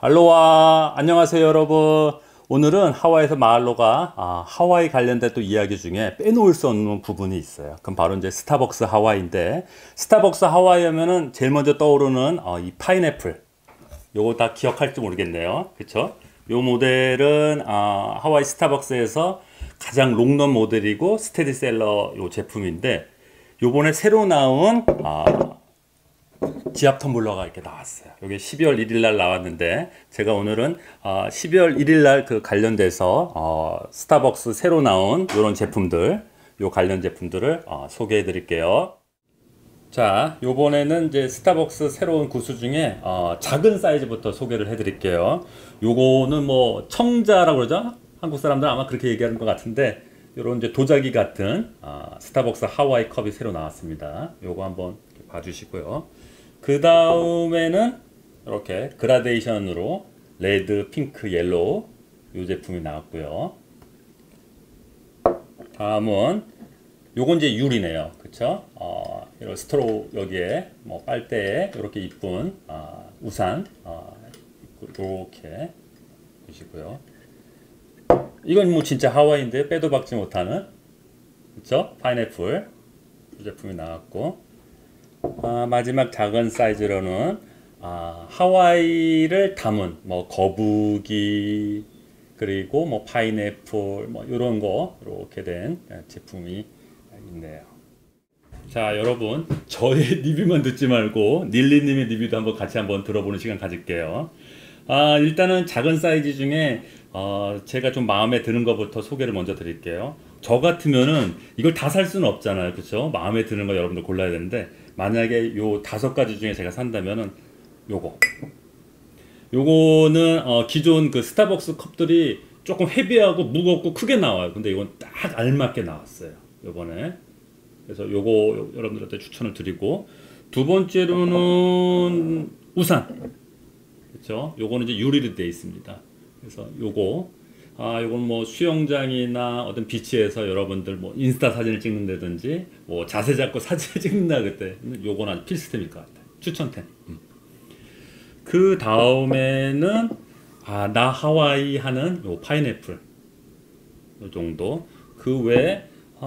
알로하, 안녕하세요 여러분. 오늘은 하와이에서 마할로가 하와이 관련된 또 이야기 중에 빼놓을 수 없는 부분이 있어요. 그럼 바로 이제 스타벅스 하와이인데, 스타벅스 하와이 하면은 제일 먼저 떠오르는 이 파인애플, 요거 다 기억할지 모르겠네요. 그쵸? 요 모델은 하와이 스타벅스에서 가장 롱런 모델이고 스테디셀러 요 제품인데, 요번에 새로 나온 지압 텀블러가 이렇게 나왔어요. 이게 12월 1일 날 나왔는데, 제가 오늘은 12월 1일 날 그 관련돼서 스타벅스 새로 나온 이런 제품들, 요 관련 제품들을 소개해 드릴게요. 자, 요번에는 이제 스타벅스 새로운 구스 중에 작은 사이즈부터 소개를 해 드릴게요. 요거는 뭐 청자라고 그러죠? 한국 사람들 아마 그렇게 얘기하는 것 같은데, 요런 이제 도자기 같은 스타벅스 하와이 컵이 새로 나왔습니다. 요거 한번 봐주시고요. 그 다음에는 이렇게 그라데이션으로 레드, 핑크, 옐로우 이 제품이 나왔고요. 다음은 요건 이제 유리네요. 그쵸? 이런 스트로우 여기에 뭐 빨대에 이렇게 이쁜 우산 이렇게 보시고요. 이건 뭐 진짜 하와이인데 빼도 박지 못하는, 그쵸? 파인애플 이 제품이 나왔고, 마지막 작은 사이즈로는 하와이를 담은 뭐 거북이, 그리고 뭐 파인애플 뭐 이런 거 이렇게 된 제품이 있네요. 자, 여러분, 저의 리뷰만 듣지 말고 닐리님의 리뷰도 한번 같이 한번 들어보는 시간 가질게요. 일단은 작은 사이즈 중에 제가 좀 마음에 드는 것부터 소개를 먼저 드릴게요. 저 같으면은 이걸 다 살 수는 없잖아요. 그쵸? 마음에 드는 거 여러분들 골라야 되는데, 만약에 요 5가지 중에 제가 산다면은 요거는 기존 그 스타벅스 컵들이 조금 헤비하고 무겁고 크게 나와요. 근데 이건 딱 알맞게 나왔어요, 요번에. 그래서 요거 여러분들한테 추천을 드리고, 두 번째로는 우산. 그쵸? 요거는 이제 유리로 되어 있습니다. 그래서 요건 뭐 수영장이나 어떤 비치에서 여러분들 뭐 인스타 사진을 찍는다든지 뭐 자세 잡고 사진을 찍는다 그때 요건 아주 필수템일 것 같아요. 추천템. 그 다음에는 나 하와이 하는 요 파인애플 요 정도. 그 외에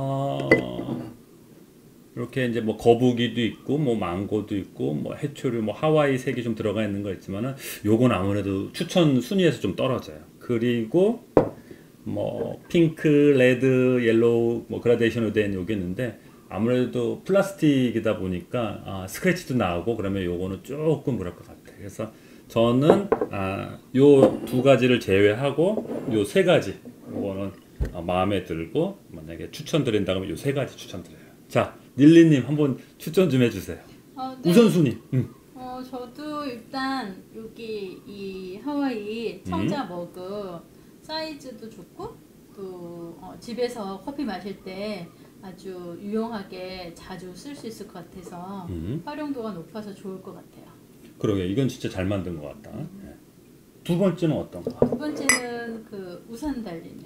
이렇게 이제 뭐 거북이도 있고 뭐 망고도 있고 뭐 해초류 뭐 하와이 색이 좀 들어가 있는 거 있지만은 요건 아무래도 추천 순위에서 좀 떨어져요. 그리고 뭐 핑크, 레드, 옐로우 뭐 그라데이션으로 된 요게 있는데, 아무래도 플라스틱이다 보니까 스크래치도 나오고 그러면 요거는 조금 그럴 것 같아요. 그래서 저는 요 2가지를 제외하고 요 3가지 요거는 마음에 들고, 만약에 추천드린다면 요 3가지 추천드려요. 자, 닐리님 한번 추천 좀 해주세요. 네. 우선순위. 저도 일단 여기 이 하와이 청자 머그 사이즈도 좋고, 또 집에서 커피 마실 때 아주 유용하게 자주 쓸 수 있을 것 같아서 활용도가 높아서 좋을 것 같아요. 그러게, 이건 진짜 잘 만든 것 같다. 네. 두 번째는 어떤 거? 두 번째는 그 우산 달린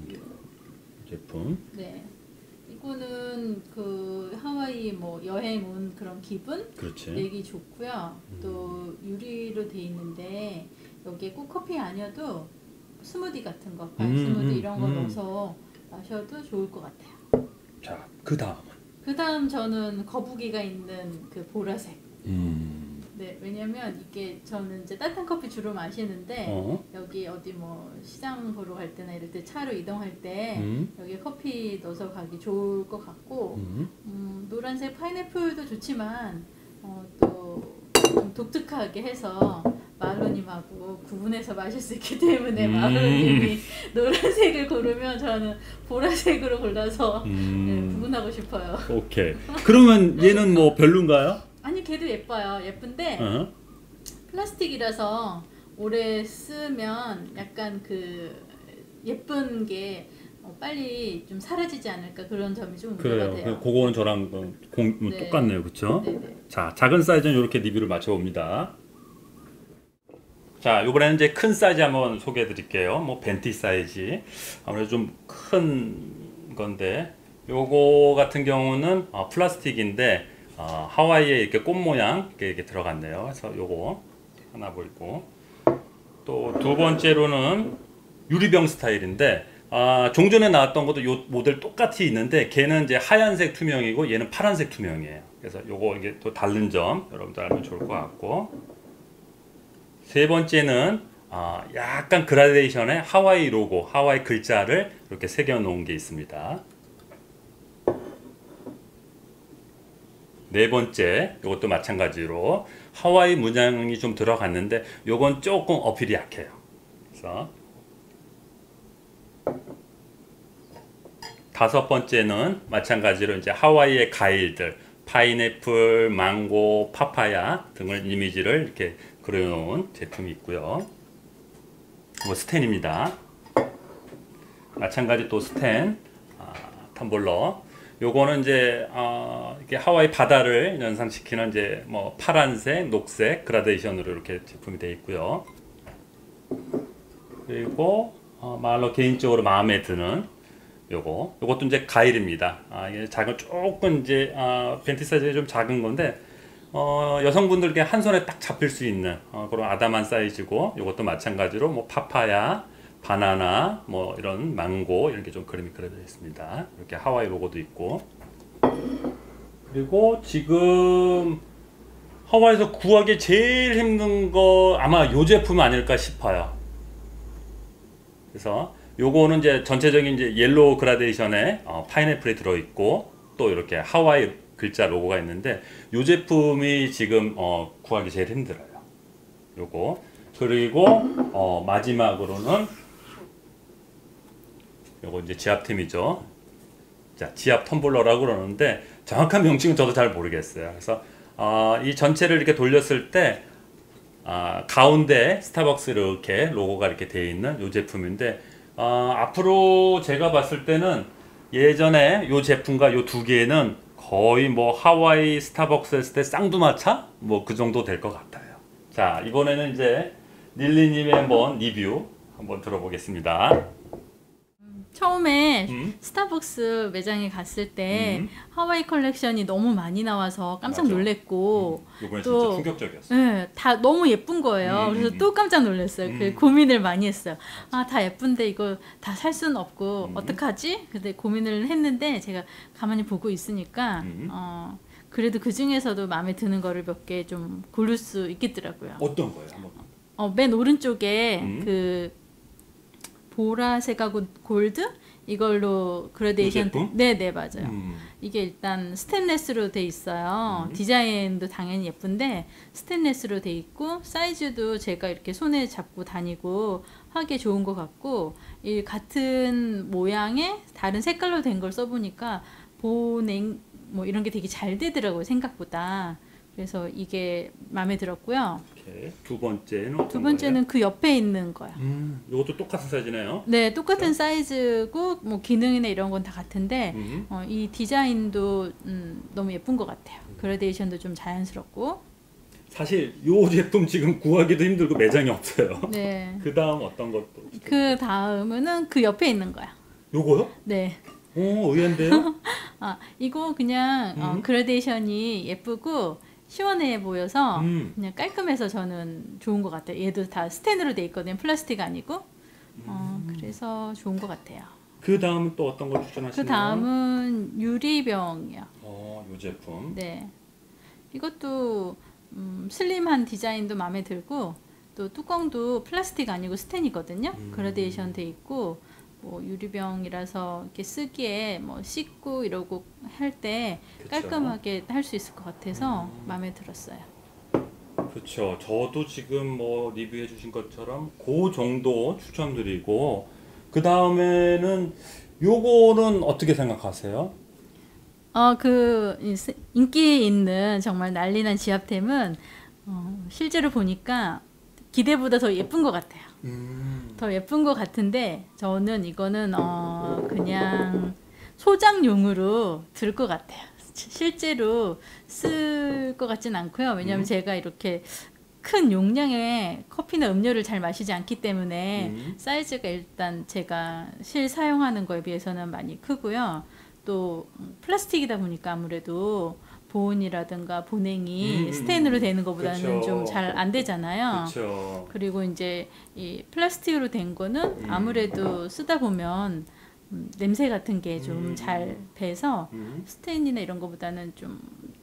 제품. 네. 이거는 그 하와이 뭐 여행 온 그런 기분 그렇지. 내기 좋고요. 또 유리로 돼 있는데 여기에 꼭 커피 아니어도 스무디 같은 거, 발 스무디 이런 거 넣어서 마셔도 좋을 것 같아요. 자, 그 다음은? 그 다음 저는 거북이가 있는 그 보라색. 네, 왜냐면 이게 저는 이제 따뜻한 커피 주로 마시는데 여기 어디 뭐 시장 보러 갈 때나 이럴 때 차로 이동할 때 여기에 커피 넣어서 가기 좋을 것 같고, 노란색 파인애플도 좋지만 또 좀 독특하게 해서 마로님하고 구분해서 마실 수 있기 때문에 마로님이 노란색을 고르면 저는 보라색으로 골라서 구분하고 싶어요. 오케이. 그러면 얘는 뭐 별론가요? 아니, 걔도 예뻐요. 예쁜데 플라스틱이라서 오래 쓰면 약간 그 예쁜 게 빨리 좀 사라지지 않을까, 그런 점이 좀 우려가 돼요. 그거는 저랑 네. 똑같네요. 그쵸? 네네. 자, 작은 사이즈는 이렇게 리뷰를 마쳐봅니다. 자, 이번에는 이제 큰 사이즈 한번 소개해 드릴게요. 뭐 벤티 사이즈, 아무래도 좀 큰 건데, 요거 같은 경우는 플라스틱인데 하와이에 이렇게 꽃 모양 이렇게 들어갔네요. 그래서 요거 하나 보이고, 또 두 번째로는 유리병 스타일인데 종전에 나왔던 것도 요 모델 똑같이 있는데 걔는 이제 하얀색 투명이고 얘는 파란색 투명이에요. 그래서 요거 이게 또 다른 점 여러분들 알면 좋을 것 같고, 세 번째는 약간 그라데이션의 하와이 로고, 하와이 글자를 이렇게 새겨 놓은 게 있습니다. 네 번째, 이것도 마찬가지로 하와이 문양이 좀 들어갔는데 요건 조금 어필이 약해요. 그래서 다섯 번째는 마찬가지로 이제 하와이의 과일들, 파인애플, 망고, 파파야 등을 이미지를 이렇게 그려놓은 제품이 있고요. 이거 스텐입니다. 마찬가지 또 스텐, 텀블러. 요거는 이제 이게 하와이 바다를 연상시키는 이제 뭐 파란색, 녹색 그라데이션으로 이렇게 제품이 되어 있고요. 그리고 말로 개인적으로 마음에 드는 요것도 이제 가일입니다. 이게 작은 조금 이제 벤티 사이즈가 좀 작은 건데 여성분들께 한 손에 딱 잡힐 수 있는 그런 아담한 사이즈고, 요것도 마찬가지로 뭐 파파야, 바나나, 뭐 이런 망고 이런 게 좀 그림이 그려져 있습니다. 이렇게 하와이 로고도 있고, 그리고 지금 하와이에서 구하기 제일 힘든 거 아마 요 제품 아닐까 싶어요. 그래서 요거는 이제 전체적인 이제 옐로우 그라데이션에 파인애플이 들어있고 또 이렇게 하와이 글자 로고가 있는데 요 제품이 지금 구하기 제일 힘들어요. 요거. 그리고 마지막으로는 요거 이제 지압템이죠. 자, 지압 텀블러라고 그러는데 정확한 명칭은 저도 잘 모르겠어요. 그래서 이 전체를 이렇게 돌렸을 때 가운데 스타벅스 이렇게 로고가 이렇게 되어 있는 요 제품인데, 앞으로 제가 봤을 때는 예전에 요 제품과 요 두 개는 거의 뭐 하와이 스타벅스 했을 때 쌍두마차 뭐 그 정도 될 것 같아요. 자, 이번에는 이제 닐리님의 한번 리뷰 한번 들어보겠습니다. 처음에 스타벅스 매장에 갔을 때 하와이 컬렉션이 너무 많이 나와서 깜짝 맞아. 놀랬고, 요번에 또 진짜 충격적이었어요. 네, 다 너무 예쁜 거예요. 그래서 또 깜짝 놀랐어요. 그 고민을 많이 했어요. 다 예쁜데 이거 다 살 수는 없고 어떡하지? 근데 고민을 했는데 제가 가만히 보고 있으니까 그래도 그 중에서도 마음에 드는 거를 몇 개 좀 고를 수 있겠더라고요. 어떤 거예요? 한번. 맨 오른쪽에 그 보라색하고 골드 이걸로 그라데이션. 네네, 맞아요. 이게 일단 스테인레스로 돼 있어요. 디자인도 당연히 예쁜데 스테인레스로 돼 있고 사이즈도 제가 이렇게 손에 잡고 다니고 하기 좋은 것 같고, 이 같은 모양의 다른 색깔로 된 걸 써보니까 보냉 뭐 이런 게 되게 잘 되더라고요, 생각보다. 그래서 이게 마음에 들었고요. 오케이. 두 번째는 두 번째는 그 옆에 있는 거야. 이것도 똑같은 사이즈네요. 네, 똑같은 사이즈고 뭐 기능이나 이런 건 다 같은데 이 디자인도 너무 예쁜 것 같아요. 그라데이션도 좀 자연스럽고. 사실 요 제품 지금 구하기도 힘들고 매장이 없어요. 네. 그 다음 어떤 것도? 그 다음은 그 옆에 있는 거야. 요거요? 네. 오, 의외인데요? 이거 그냥 그라데이션이 예쁘고 시원해 보여서 그냥 깔끔해서 저는 좋은 것 같아요. 얘도 다 스텐으로 돼 있거든요. 플라스틱 아니고. 그래서 좋은 것 같아요. 그 다음은 또 어떤 걸 추천하시나요? 그 다음은 유리병이요. 요 제품. 네. 이것도 슬림한 디자인도 마음에 들고, 또 뚜껑도 플라스틱 아니고 스텐이거든요. 그라데이션 돼 있고, 뭐 유리병이라서 이렇게 쓰기에 뭐 씻고 이러고 할 때 깔끔하게 할 수 있을 것 같아서 마음에 들었어요. 그렇죠. 저도 지금 뭐 리뷰해 주신 것처럼 그 정도 추천드리고, 그 다음에는 요거는 어떻게 생각하세요? 그 인기 있는 정말 난리난 지압템은 실제로 보니까 기대보다 더 예쁜 것 같아요. 더 예쁜 것 같은데 저는 이거는 그냥 소장용으로 들 것 같아요. 실제로 쓸 것 같진 않고요. 왜냐하면 제가 이렇게 큰 용량의 커피나 음료를 잘 마시지 않기 때문에 사이즈가 일단 제가 실사용하는 거에 비해서는 많이 크고요. 또 플라스틱이다 보니까 아무래도 보온이라든가 보냉이 스테인으로 되는 것보다는 그쵸. 좀 잘 안 되잖아요. 그렇죠. 그리고 이제 이 플라스틱으로 된 거는 아무래도 쓰다 보면 냄새 같은 게 좀 잘 배서 스테인이나 이런 거보다는 좀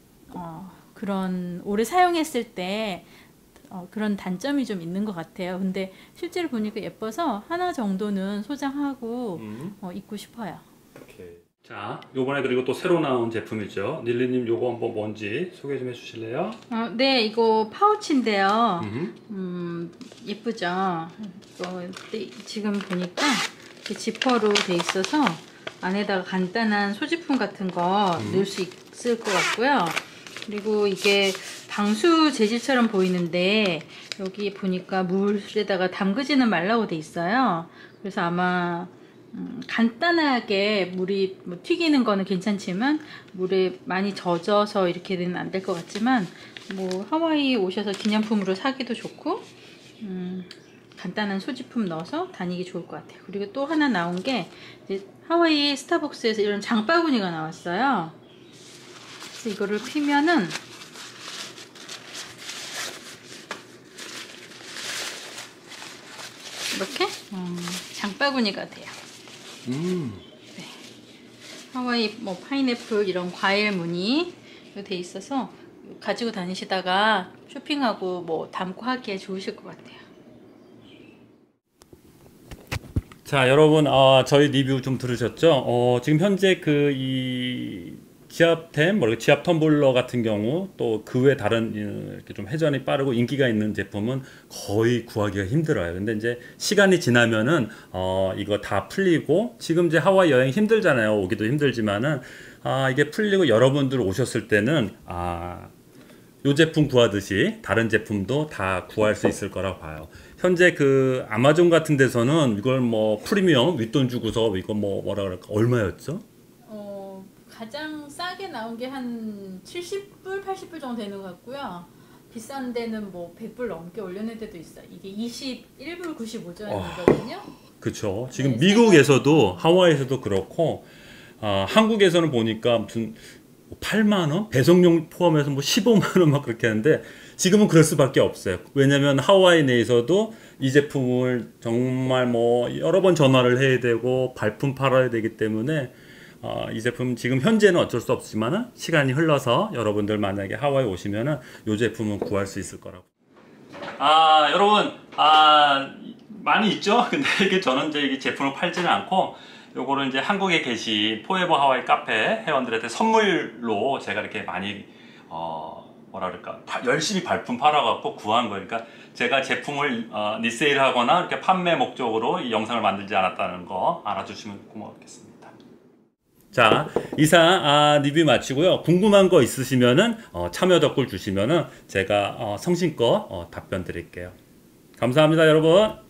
그런 오래 사용했을 때 그런 단점이 좀 있는 것 같아요. 근데 실제로 보니까 예뻐서 하나 정도는 소장하고 입고 싶어요. 오케이. 자, 요번에 그리고 또 새로 나온 제품이죠. 닐리님 요거 한번 뭔지 소개 좀 해주실래요? 네, 이거 파우치인데요. 예쁘죠? 이거 지금 보니까 이렇게 지퍼로 돼 있어서 안에다가 간단한 소지품 같은 거 넣을 수 있을 것 같고요. 그리고 이게 방수 재질처럼 보이는데 여기 보니까 물에다가 담그지는 말라고 돼 있어요. 그래서 아마 간단하게 물이 뭐 튀기는 거는 괜찮지만 물에 많이 젖어서 이렇게는 안 될 것 같지만 뭐 하와이 오셔서 기념품으로 사기도 좋고 간단한 소지품 넣어서 다니기 좋을 것 같아요. 그리고 또 하나 나온 게 이제 하와이 스타벅스에서 이런 장바구니가 나왔어요. 그래서 이거를 피면은 이렇게 장바구니가 돼요. 네. 하와이 뭐 파인애플 이런 과일 무늬 돼 있어서 가지고 다니시다가 쇼핑하고 뭐 담고 하기에 좋으실 것 같아요. 자, 여러분, 저희 리뷰 좀 들으셨죠? 지금 현재 이 지압템, 지압 텀블러 같은 경우 또 그 외 다른 이렇게 좀 회전이 빠르고 인기가 있는 제품은 거의 구하기가 힘들어요. 근데 이제 시간이 지나면은 이거 다 풀리고 지금 이제 하와이 여행 힘들잖아요. 오기도 힘들지만은 이게 풀리고 여러분들 오셨을 때는 요 제품 구하듯이 다른 제품도 다 구할 수 있을 거라고 봐요. 현재 그 아마존 같은 데서는 이걸 뭐 프리미엄 윗돈 주고서 이거 뭐라 그럴까 얼마였죠? 가장 싸게 나온 게 한 70불, 80불 정도 되는 것 같고요. 비싼 데는 뭐 100불 넘게 올려낸 데도 있어요. 이게 21불 95전이거든요. 그렇죠. 지금 네, 미국에서도 하와이에서도 그렇고 한국에서는 보니까 무슨 8만 원? 배송료 포함해서 뭐 15만 원 막 그렇게 하는데 지금은 그럴 수밖에 없어요. 왜냐면 하와이 내에서도 이 제품을 정말 뭐 여러 번 전화를 해야 되고 발품 팔아야 되기 때문에 이 제품 지금 현재는 어쩔 수 없지만 시간이 흘러서 여러분들 만약에 하와이 오시면은 이 제품은 구할 수 있을 거라고. 여러분 많이 있죠. 근데 이게 저는 이제 이 제품을 팔지는 않고 요거를 이제 한국에 계신 포에버 하와이 카페 회원들한테 선물로 제가 이렇게 많이 뭐라 그럴까 열심히 발품 팔아갖고 구한 거니까 제가 제품을 리세일 하거나 이렇게 판매 목적으로 이 영상을 만들지 않았다는 거 알아주시면 고맙겠습니다. 자, 이상 리뷰 마치고요. 궁금한 거 있으시면은 참여 덧글 주시면은 제가 성심껏 답변 드릴게요. 감사합니다, 여러분.